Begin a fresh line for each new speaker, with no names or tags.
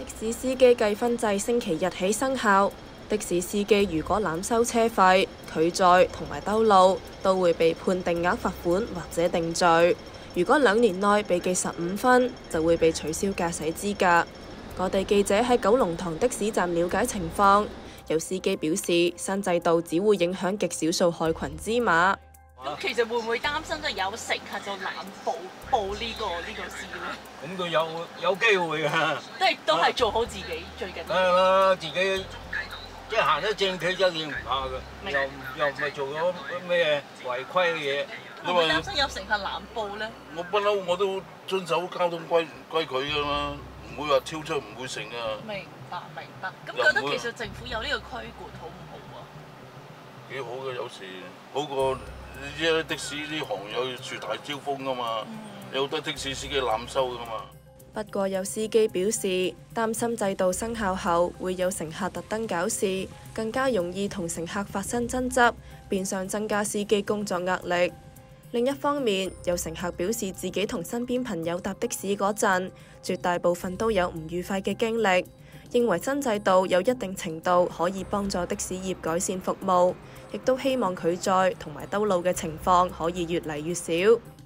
的士司機計分制星期日起生效，的士司機如果濫收車費、拒載同埋兜路，都會被判定額罰款或者定罪。如果2年內被記15分，就會被取消駕駛資格。我哋記者喺九龍塘的士站了解情況，有司機表示新制度只會影響極少數害群之馬。
咁其實會唔會擔心即係有乘客就濫報呢個事咧？
咁佢有機會㗎，
都係做好自己最緊要。
係啦，自己即係行得正企就已經唔怕㗎，又唔係做咗咩違規嘅嘢。
會唔會擔心有乘客濫報咧？
我不嬲我都遵守交通規矩㗎嘛，唔會話超出唔會成㗎。
明白。咁覺得其實政府有呢個規管好唔好啊？
幾好嘅，有時好過你知的士呢行有樹大招風㗎嘛，有好多的士司機濫收㗎嘛。
不過有司機表示擔心制度生效後會有乘客特登搞事，更加容易同乘客發生爭執，變相增加司機工作壓力。另一方面，有乘客表示自己同身邊朋友搭的士嗰陣，絕大部分都有唔愉快嘅經歷，認為新制度有一定程度可以幫助的士業改善服務，亦都希望拒載同埋兜路嘅情況可以越嚟越少。